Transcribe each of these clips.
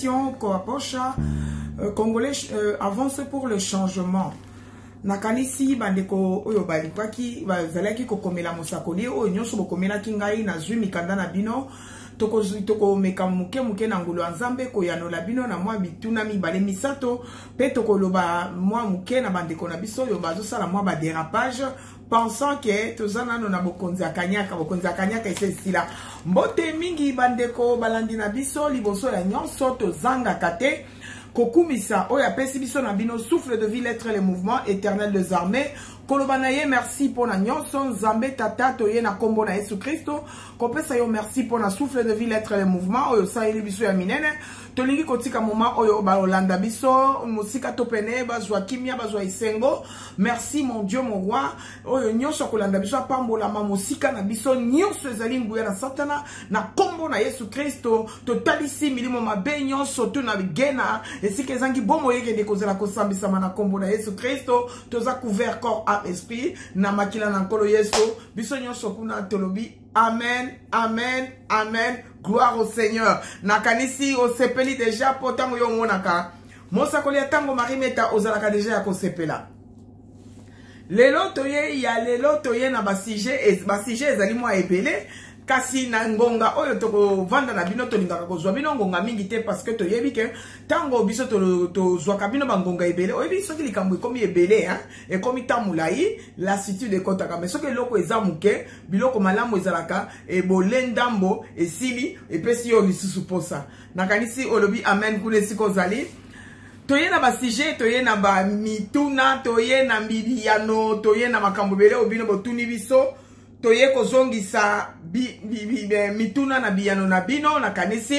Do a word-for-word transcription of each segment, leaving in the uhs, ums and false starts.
question Koaposha, euh, Congolais euh, avance pour le changement. Nakanisi bandeko oyo balikwaki bazalaki kokomela mosakoli oyo nyonso bokomela kingai na zwi mikanda na bino toko toko meka muke muke na ngulu nzambe ko yanola bino na mwa bituna mibale misato pe toko loba mwa muke na bandeko na biso yo bazo sala mwa ba dérapage pensant que tozana no na bokonzi akanyaka bokonzi akanyaka esesila mbote mingi bandeko balandi na biso liboso ya nyonso tozanga kate Kokumisa, oya pesi biso na bino, souffle de vie, l'être le mouvement éternel des armées. Kolobanaye, merci pour la nyonson, Zambé tata, toye na kombo na Yesu Christo. Kopesa yo, merci pour la souffle de vie, l'être le mouvement. Oyo sa ili biso ya minene. Tolingi kotika moma, oyo ba Olanda biso, musika topene, bazwa kimia, bazwa isengo. Merci mon Dieu, mon roi. Oyo nyonso kolanda biso, pambola ma musika na biso, nyonso ezali nguya na satana, na kombo na Yesu Christo. Totalisi milimo mabe nyonso, tu na gena. Et si que zangi bomo yeke de kozela kosambisa mana kombo na Yesu Christo, toza couvert corps à esprit, na makila na nkolo Yesu, biso nyonso kuna tolobi, amen, amen, amen, gloire au Seigneur. Nakanisi o sepeli déjà potango yo monaka. Mosa kolia tango marimeta ozalaka déjà ya kosepela. Lelo toye ya lelo toye na basije basije ezali mwa ebele. Kasi na ngonga oyo toko vanda na bino to lingaka ko zwa bino ngonga mingi te parce que to yebi ke tango biso to to zwa kabino ba ngonga ebele oyebi soki likambo komi ebele hein e komi tamulai lassitude ekotaka mais soki loko ezamuke biloko malamu ezalaka e bolendambo esili epesi yo lisusu posa nakanisi olobi amen kule siko zali toye na ba sujet toye na ba mituna toye na mbiliano toye na makambo ebele obino botuni biso toye kozongisa bi, bi, bi, bi, mituna na biyano na bino na kanisi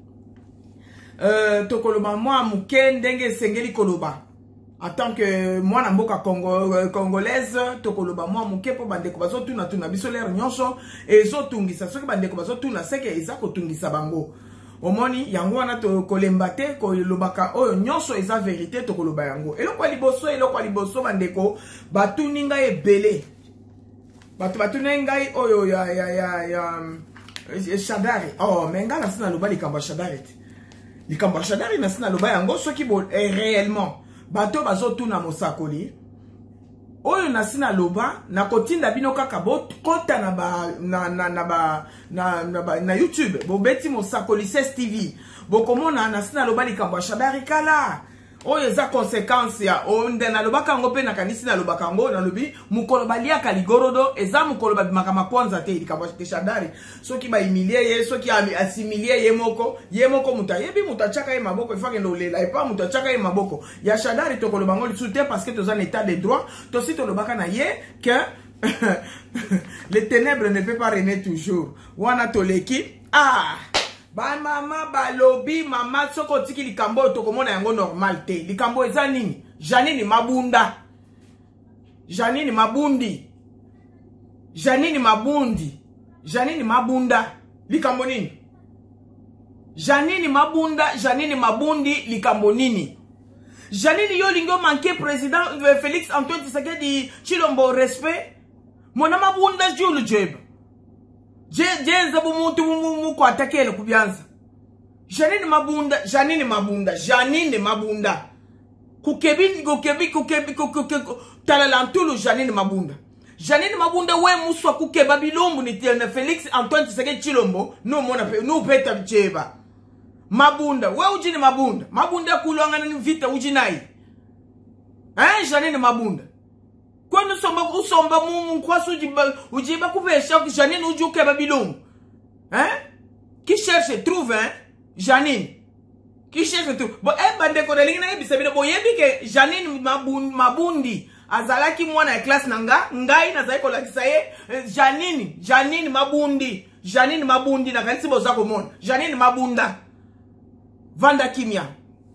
euh, tokoloba mwa muke ndenge sengeli koloba en tant que mwana mboka Congo, congolaise tokoloba mwa muke po bandeko bazotuna tuna biso lero nyonso ezotungisa soki bandeko bazotuna seke eza kotungisa bango omoni yango wana tokolemba te kolobaka oyo nyonso eza vérité tokoloba yango eloko liboso eloko liboso bandeko batuninga ebele Batu batu nengai oyo ya ya ya ya Shadari. Oh, menga na sina loba likambo Shadari. Likambo Shadari na sina loba yango soki bo est réellement. Bato bazotu na mosakoli. Oyo na sina loba na kotinda bino kaka bo kota na ba na na na ba na na, ba, na YouTube. Bo beti mosakoli S S T V. Bo komona na sina loba likambo Shadari kala. Oyo eza conséquence ya onde na lobaka ngo pe na kanisi na lobaka ngo na lobi mukolo balia kaligorodo eza mukolo babimaka makwanza te likambo te Shadari soki ba humilie ye soki asimilie ye moko ye moko muta yebi muta chaka ye maboko ifake ndo lela et pas muta chaka ye maboko ya Shadari to koloba ngo lisute parce que to za état de droit to si to lobaka na ye que les ténèbres ne peut pas régner toujours wana toleki ah ba mama balobi mama soko tiki likambo tokomona yango normal te likambo eza nini Janine Mabunda Janine Mabundi Janine Mabundi Janine Mabunda likambo nini Janine Mabunda Janine Mabundi likambo nini Janine yo lingo manqué président Félix Antoine Tshisekedi Chilombo respect mona Mabunda julu jeb Jenza bumuntu mu ko attaquer le kubianza. Janine Mabunda, Janine Mabunda, Janine Mabunda. Kukebi kukebi kukebi kukebi talalantulu Janine Mabunda. Janine Mabunda we muswa kukeba bilombo ni tena Félix Antoine Tshisekedi Chilombo no mona no peta bicheba. Mabunda, we ujini Mabunda. Mabunda kulwanga ni vita ujinai. Eh Janine Mabunda. Quand nous sommes au somba mou quoi sous ujiba kupesha que Janine ujuke babilon. Hein? Qui cherche trouve hein? Janine. Qui cherche trouve. Bon eh bande ko delinga na bisabina bo yebi ke Janine Mabundi azalaki mwana ya classe nanga ngai na zaiko la kisaye Janine Janine Mabundi Janine Mabundi na kanisi boza ko mona Janine Mabunda Vanda kimia.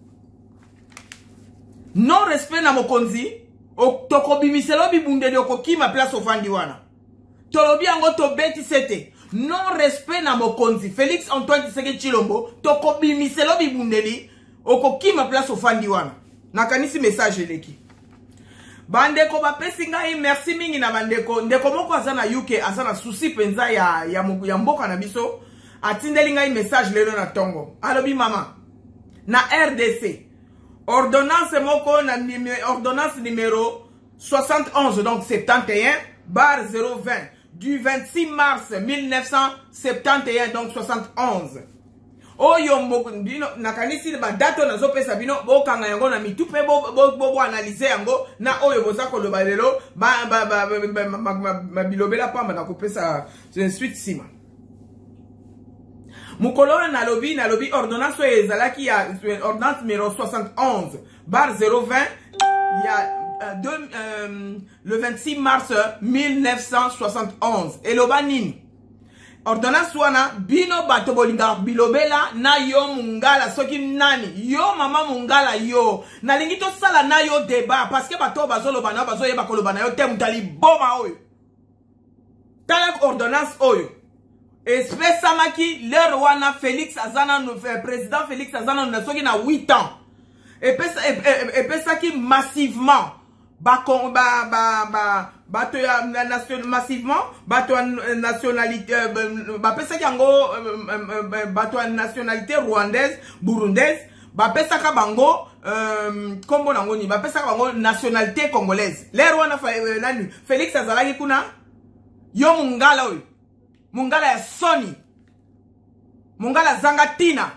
Non respect na mokonzi Toko bimiselo bibundeli okokima place ofandi wana. Tolobi yango to beti sete. Non respect na mokonzi. Félix Antoine Tshisekedi Chilombo. Toko bimiselo bibundeli okokima place ofandi wana. Nakanisi message eleki. Bandeko bapesi ngai merci mingi na bandeko. Ndeko moko azana U K azana souci penza ya ya, ya mboka na biso. Atindeli ngai message lelo na tongo. Alobi mama. na R D C. Ordonnance moko na ordonnance numéro soixante et onze, donc soixante et un, bar zéro vingt, du vingt-six mars mille neuf cent soixante et un, donc soixante et onze. Oyo moko bino nakanisi ba date na zo pesa bino bo kanga yango na mitu pe bo bo bo analyser yango na oyo boza ko loba lelo ba ba ba bilobela pamba na ko pesa suite sima. Mukolo na lobi na lobi ordonnance ezalaki ya ordonnance numéro soixante et onze bar zéro vingt il y a de, euh, le vingt-six mars mille neuf cent soixante et onze eloba nini ordonnance wana bino bato bolinga bilobela na yo mungala soki nani yo mama mungala yo nalingi to sala na yo débat parce que bato bazoloba na bazoyeba koloba na yo te mutali boma oyo tala ordonnance oyo espesamaki le wana Félix Azana no président Félix Azana na soki na huit ans epesaki massivement ba ba ba ba bato ya nation massivement bato nationalité ba pesa yango bato nationalité rwandaise burundaise ba pesa ka bango kombo nango ni ba pesa ka bango nationalité congolaise le rwanda nani Félix azalaki kuna yo mungala oyo mungala ya soni mungala zanga tina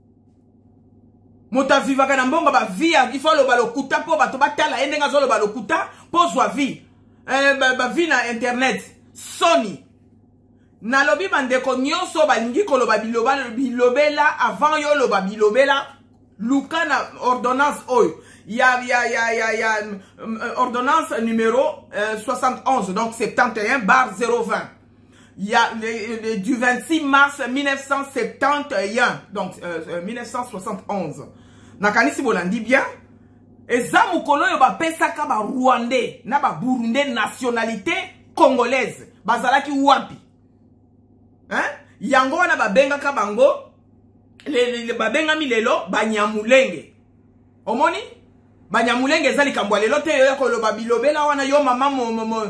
Mota vivaka na mbongo ba via il faut lo balokuta po bato batala endenga zo lo balokuta po zwa vi eh ba, ba vi na internet soni na lobi bandeko nyonso balingi ko lo biloba bilobela avant yo lo bilobela luka na ordonnance oyo ya ya ya ya ya ordonnance numéro euh, soixante et onze donc soixante et un bar zéro vingt. Il y a le, le, du vingt-six mars mille neuf cent soixante et un donc euh, mille neuf cent soixante et onze. Nakanisi bolandi bien eza mukolo yo ba pesaka ba rwandais na ba burundais nationalité congolaise bazalaki wapi hein yango wana ba benga ka bango le, le ba benga milelo banyamulenge omoni banyamulenge ezali kambwa lelo te yo ko loba bilobela wana yo mama mo mo mo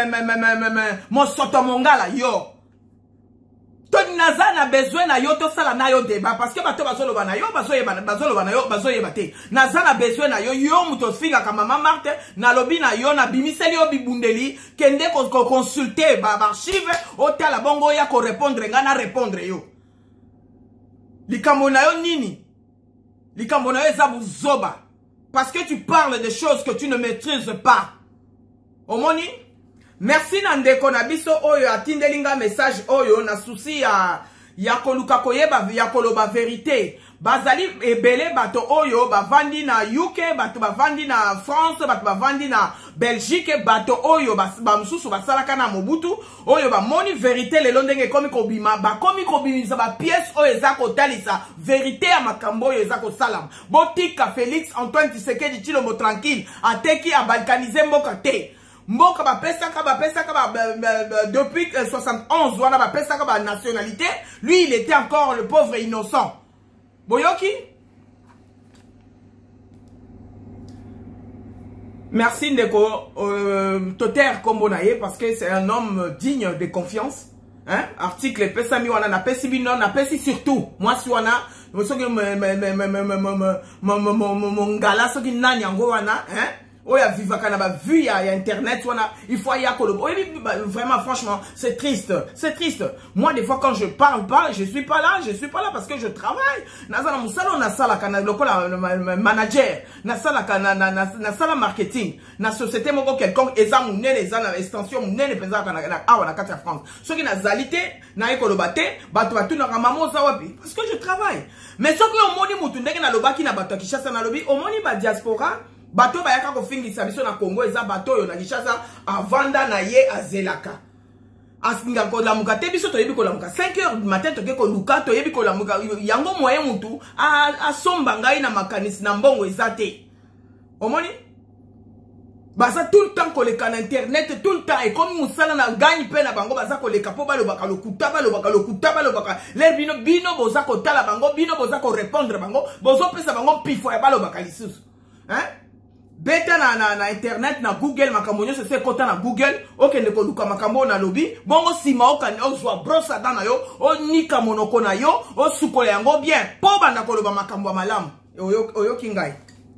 mo soto mongala yo Toni nazana besoin na yo to sala na yo débat parce que bato bazoloba na yo bazoyeba bazoloba na yo bazoyeba te nazana besoin na yo yo muto finga ka mama Marthe na lobi na yo na bimiseli yo bibundeli kende ko consulter ba archive otala bongo ya ko répondre nga na répondre yo likambo na yo nini likambo na yo eza buzoba parce que tu parles de choses que tu ne maîtrises pas omoni. Merci Nandeko na biso oyo atindelinga message oyo na souci ya ya koluka koyeba ya koloba vérité bazali ebele bato oyo bavandi na U K bato bavandi na France bato bavandi na Belgique bato oyo ba mususu basalaka na Mobutu oyo ba moni vérité lelo ndenge komi kobima ba komi kobimisa ba pièce oyo eza kotalisa vérité ya makambo oyo eza kosalama botika Félix Antoine Tshisekedi Tshilombo tranquille ateki abalkanize mboka te Mboka ba pesaka ba pesaka ba depuis soixante et onze wana ba pesaka ba nationalité lui il était encore le pauvre innocent boyoki. Merci Ndeko euh, Toter Kombonaye parce que c'est un homme digne de confiance hein article pesami wana na pesi bino na pesi surtout moi si wana soki me me me me me ngala soki nani yango wana hein Oya vivaka na ba vu ya internet wana il faut y avoir vraiment franchement c'est triste c'est triste moi des fois quand je parle pas je suis pas là je suis pas là parce que je travaille na sala musalo na sala kana lokola manager na sala kana na sala marketing na société moko quelconque eza munene eza na extension munene penza kana na awa na kati ya France soki na zalité na ekoloba te bato batu na mamo za wapi parce que je travaille mais soki omoni mutu ndenge na lobaki na bato Kinshasa na lobi omoni ba diaspora bato bayaka ko fingisa biso na Congo eza bato yo na Kinshasa avanda na ye azelaka asinga ko la muka te biso to yebi ko la muka cinq heures du matin to ke ko luka to yebi ko la muka yango moyen mutu a asomba ngai na makanisi na mbongo eza te omoni baza tout le temps ko leka na internet tout le temps et comme musala na gagne pe na bango baza ko leka po balo baka lokuta balo baka lokuta balo baka le bino bino boza ko tala bango bino boza ko répondre bango bozo pesa bango pifo ya balo baka lisusu hein beta na na na internet na Google makambo nyo se kota na Google okende ko luka makambo na lobby bongo sima okani ozwa brosa dana yo onika monoko na yo osukola yango bien po banda ko loba makambo malamu oyo oyo kingai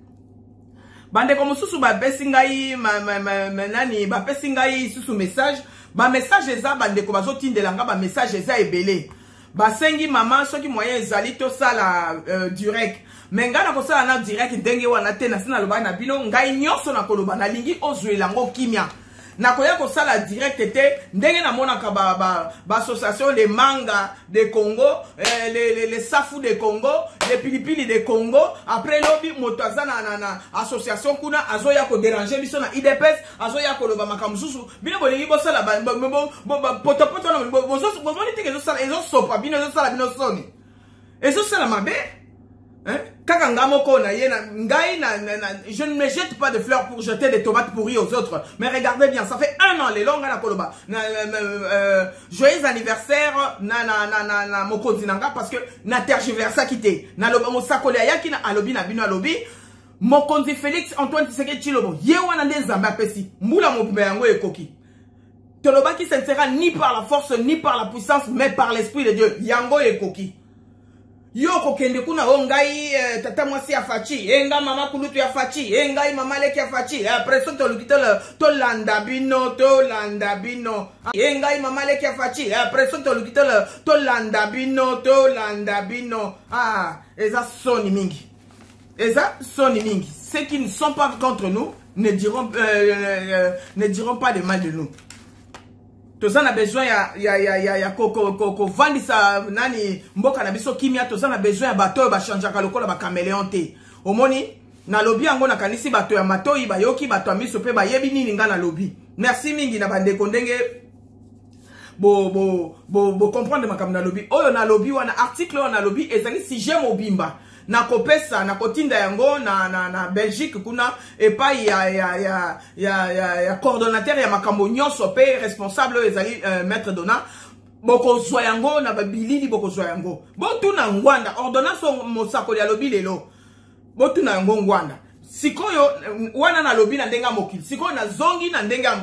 bande ko mususu ba pesi ngai ma nani ba pesi ngai susu message ba message eza bande ko bazotindela nga ba message eza ebele ba sengi mama soki moyen ezali to sala uh, direct mais nga na ko sala na direct ndenge wana te na sina loba na bino ngai nyonso na koloba na lingi ozwela ngo kimia na koya ko sala direct te ndenge na mona ka ba ba, ba association les manga de Congo eh, les les les safu de Congo les pilipili de Congo après lobby motaza na na, na association kuna azoya ko déranger biso na I D P S azoya ko loba makamsusu bino bolingi bo sala ba bo bo poto poto na bo bo zo bo moni te ke zo sala ezo sopa bino zo sala bino soni ezo sala mabe hein kaka ngamoko na yena ngai na, na, na je ne me jette pas de fleurs pour jeter des tomates pourries aux autres mais regardez bien ça fait un an les longs na koloba na euh, joyeux anniversaire na na na na, na mokonzi nanga parce que na tergiversa kité na loba mosakoli ayaki na alobi na bino alobi mokonzi Félix Antoine Tshisekedi Tshilombo ye wana nde nzambe apesi mbula mobimba yango ekoki toloba qui ne sera ni par la force ni par la puissance mais par l'esprit de Dieu yango ekoki yo kokende kuna o ngai eh, tata mwasi afachi enga mama kulutu ya fachi engai mama leki ya fachi après ça to lukitela to landa bino to landa bino engai mama leki ya fachi après ça to lukitela to landa bino to landa bino ah eza soni mingi eza soni mingi ceux qui ne sont pas contre nous ne diront euh, euh, ne diront pas de mal de nous. Tozana besoin ya ya ya ya ya koko koko vandisa nani mboka na biso kimia tozana besoin ya bato ba changeaka lokola ba caméléon te omoni na lobby yango na kanisi bato ya matoi ba yoki bato ya miso pe ba yebi nini nga na lobby merci mingi na bande kondenge bo bo bo bo comprendre makam na lobby oyo na lobby wana article wana lobby ezali sujet mobimba na kopesa na kotinda yango na na na Belgique kuna epai ya ya ya ya ya, ya coordonnateur ya makambo nyonso pe responsable ezali uh, maître Dona boko zwa yango na babilili boko zwa yango botu na ngwanda ordonnance mosakoli ya lobi lelo botu na yango ngwanda sikoyo wana na lobi na ndenga mokili sikoyo na zongi na ndenga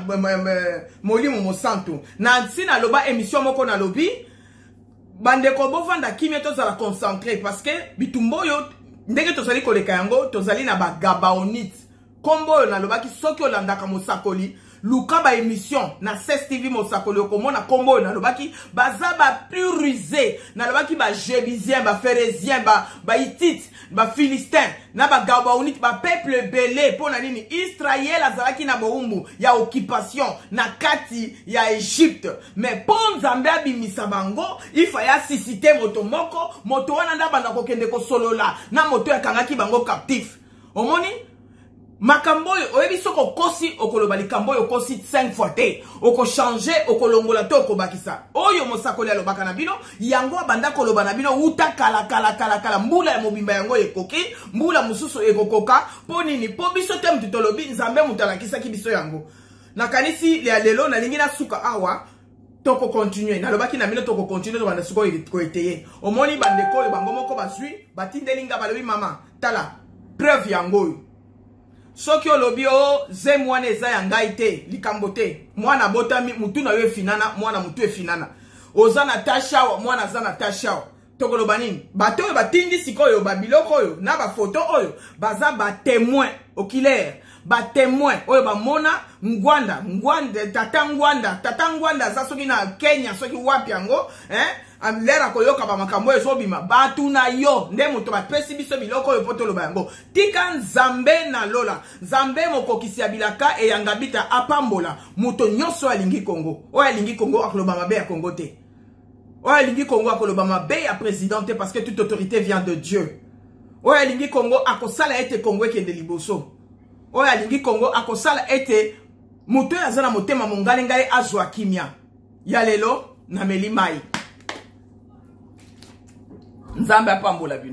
molimo mosantu na sina loba émission moko na lobi bande ko bovanda kimia tozala concentré parce que bitumboyo ndenge tozali koleka yango tozali na ba gabaonite kombo na lobaki soki olandaka mosakoli luka ba émission na C S T V mosakoli okomona kombo na lobaki baza ba plus rusé na lobaki ba jébisien ba phérézien ba ba hittite ba philistin na ba gabaonite ba peuple belé pona nini Israël azalaki na boumbu ya occupation na kati ya Égypte mais pon nzambe abimisa bango ifa ya sisite moto moko moto wana ndabanda kokende ko solola na moto yakangaki bango captif omoni makambo oyebi soko kosi okoloba likambo yo kosi cinq fois te oko changer okolongola te okobakisa oyo mosakoli alobaka na bino yango abanda koloba na bino uta kala kala kala kala mbula ya mobimba yango ekoki mbula mususu ekokoka po nini po biso te mutu tolobi nzambe mutu alakisaki biso yango nakanisi ya lelo nalingi na suka awa toko continuer nalobaki na bino toko continuer to banda suko ko eteye omoni bandeko oyo bango moko bazwi batindelinga balobi mama tala preuve yango soki olobi o zemwana eza ya ngai te likambo te mwana botami mutu na yo efinana mwana mutu efinana oza na tashawa mwana aza na tashawa tokoloba nini bato oyo batindi sikoyo babiloko oyo na bafoto oyo baza batémoin oculaire batémoin oyo bamona ngwanda ngwanda tata ngwanda tata ngwanda aza soki na Kenya soki wapi yango eh amlera koyoka ba makambo ezobima batu na yo nde moto bapesi biso biloko oyo poto loba yango tika nzambe na lola nzambe mokokisi ya bilaka eyanga bita apambola moto nyonso alingi Congo oyo alingi Congo akoloba mabe ya Congo te oyo alingi Congo akoloba mabe ya président te parce que toute autorité vient de Dieu oyo alingi Congo akosala ete Congo ekende liboso oyo alingi Congo akosala ete moto aza na motema mongale ngai azwa kimia ya lelo na melimai nzambe apambola bino.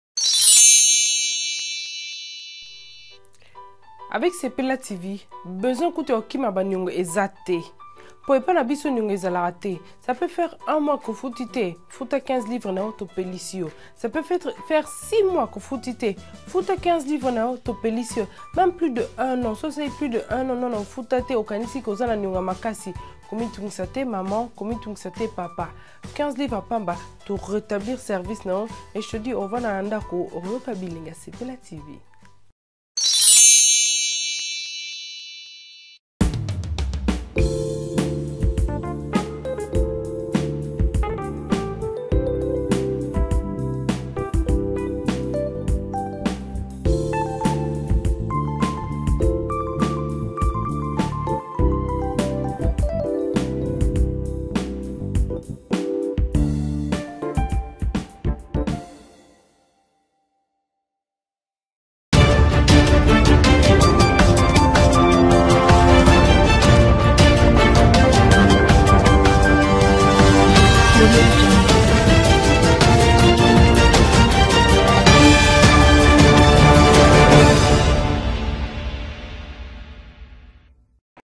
Avec Sepela T V, besoin coûte au kima banyongo ezate. Pour pas na biso nyongo ezala te. Ça peut faire un mois que foutite, fouta quinze livres na auto pelicio. Ça peut faire faire six mois que foutite, fouta quinze livres na auto pelicio. Même plus de un an, ça c'est plus de un an non non foutate au kanisi kozana nyonga makasi. komitungisa te maman, komitungisa te papa. quinze livres à pamba pour rétablir service non. Et je te dis, on va dans un ndako, on va pas bilinga, c'est la T V.